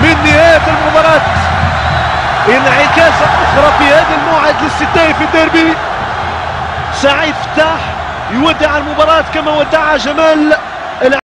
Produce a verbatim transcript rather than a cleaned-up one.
من نهاية المباراة، انعكاسة أخرى في هذا الموعد الاستثنائي في الديربي. سعيد فتاح يودع المباراة كما ودعها جمال